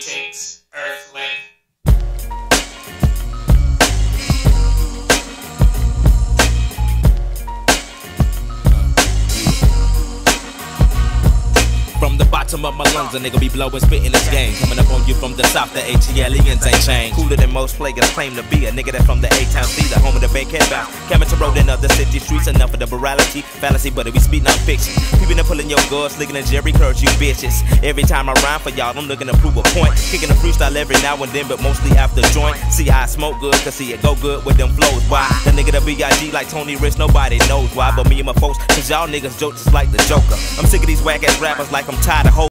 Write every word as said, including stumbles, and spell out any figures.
Greetings, Earthling. From the bottom of my lungs, a nigga be blowing, spitting this game. Coming up on you from the south, the H E aliens ain't changed. Cooler than most players claim to be. A nigga that from the A-Town C, the home of the Bankhead bounce. Coming to road in other city streets, enough of the morality, fallacy, but we speak non-fiction. People that pulling your guards, slicking and Jerry curves, you bitches. Every time I rhyme for y'all, I'm looking to prove a point. Kicking a freestyle every now and then, but mostly after joint. See how I smoke good, cause see it go good with them flows. Why? The nigga that B I G like Tony Rich, nobody knows why. But me and my folks, cause y'all niggas joke just like the Joker. I'm sick of these whack ass rappers like I'm tired of